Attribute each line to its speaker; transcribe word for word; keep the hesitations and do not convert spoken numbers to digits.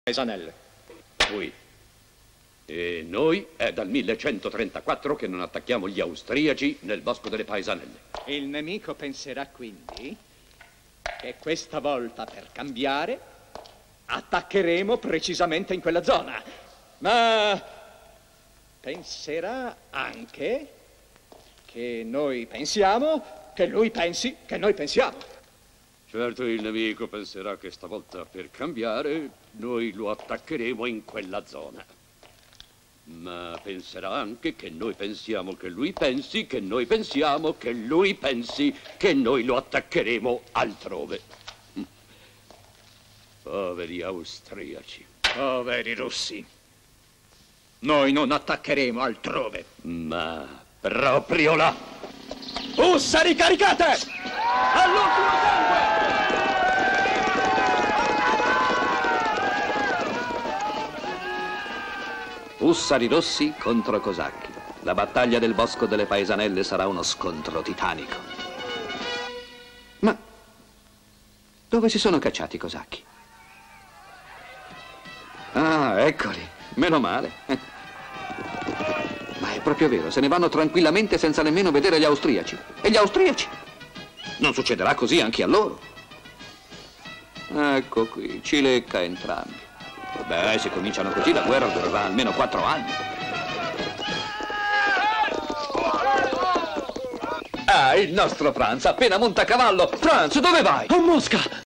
Speaker 1: Paesanelle.
Speaker 2: Oui. E noi è dal millecentotrentaquattro che non attacchiamo gli austriaci nel bosco delle Paesanelle.
Speaker 1: Il nemico penserà quindi che questa volta, per cambiare, attaccheremo precisamente in quella zona. Ma penserà anche che noi pensiamo che lui pensi che noi pensiamo.
Speaker 2: Certo, il nemico penserà che stavolta, per cambiare, noi lo attaccheremo in quella zona. Ma penserà anche che noi pensiamo che lui pensi, che noi pensiamo che lui pensi, che noi lo attaccheremo altrove. Poveri austriaci.
Speaker 1: Poveri russi. Noi non attaccheremo altrove.
Speaker 2: Ma proprio là.
Speaker 1: Ussari caricate! All'ultimo sangue!
Speaker 3: Ussari rossi contro cosacchi. La battaglia del bosco delle Paesanelle sarà uno scontro titanico. Ma dove si sono cacciati i cosacchi? Ah, eccoli. Meno male. Ma è proprio vero, se ne vanno tranquillamente senza nemmeno vedere gli austriaci. E gli austriaci? Non succederà così anche a loro. Ecco qui, ci lecca entrambi. Beh, se cominciano così la guerra durerà almeno quattro anni. Ah, il nostro Franz appena monta a cavallo. Franz, dove vai?
Speaker 1: A Mosca!